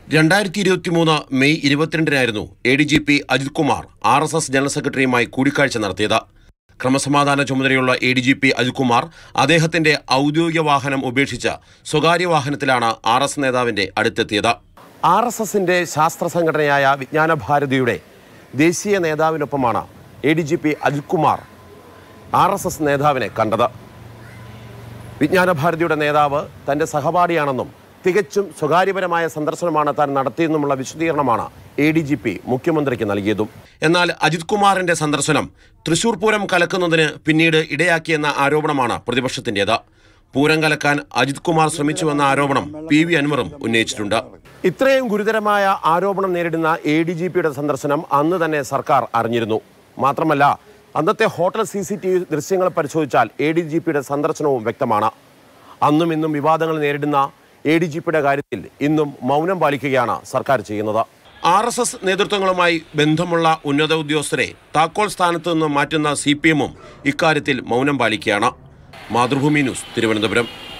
2023 May 22-നായിരുന്നു ADGP Ajith Kumar RSS general സെക്രട്ടറിയുമായി കൂടിക്കാഴ്ച നടത്തിയത്. ക്രമസമാധാന ചുമതലയുള്ള ADGP അജിത് കുമാർ അദ്ദേഹത്തിന്റെ ഔദ്യോഗിക വാഹനം ഉപേക്ഷിച്ച് സ്വകാര്യ വാഹനത്തിലാണ് RSS നേതാവിന്റെ അടുത്തെത്തിയത്. RSSന്റെ ശാസ്ത്ര സംഘടനയായ വിജ്ഞാന ഭാരതിയുടെ ദേശീയ നേതാവിനൊപ്പമാണ് ADGP അജിത് കുമാർ RSS നേതാവിനെ കണ്ടത്. വിജ്ഞാന ഭാരതിയുടെ നേതാവ് തന്റെ സഹപാഠിയാണെന്നും തികച്ചും സ്വകാര്യപരമായ സന്ദർശനമാണ് താൻ നടത്തിയെന്നുമുള്ള വിശദീകരണമാണ് ADGP മുഖ്യമന്ത്രിക്ക് നൽകിയതും. എന്നാൽ അജിത് കുമാറിന്റെ സന്ദർശനം തൃശൂർ പൂരം കലക്കുന്നതിന് പിന്നീട് ഇടയാക്കിയെന്ന ആരോപണമാണ് പ്രതിപക്ഷത്തിൻ്റെത്. പൂരം കലക്കാൻ അജിത് കുമാർ ശ്രമിച്ചുവെന്ന ആരോപണം PV അൻവറും ഉന്നയിച്ചിട്ടുണ്ട്. ഇത്രയും ഗുരുതരമായ ആരോപണം നേരിടുന്ന ADGPയുടെ സന്ദർശനം അന്ന് തന്നെ സർക്കാർ അറിഞ്ഞിരുന്നു. മാത്രമല്ല, അന്നത്തെ ഹോട്ടൽ CCTV ദൃശ്യങ്ങൾ പരിശോധിച്ചാൽ ADGPയുടെ സന്ദർശനവും വ്യക്തമാണ്. അന്നും ഇന്നും വിവാദങ്ങൾ നേരിടുന്ന ADGPയുടെ കാര്യത്തിൽ ഇന്നും മൗനം പാലിക്കുകയാണ് സർക്കാർ ചെയ്യുന്നത്. RSS നേതൃത്വങ്ങളുമായി ബന്ധമുള്ള ഉന്നത ഉദ്യോഗസ്ഥരെ താക്കോൽ സ്ഥാനത്ത് നിന്ന് മാറ്റുന്ന CPM-ഉം ഇക്കാര്യത്തിൽ മൗനം പാലിക്കുകയാണ്. മാതൃഭൂമി ന്യൂസ്, തിരുവനന്തപുരം.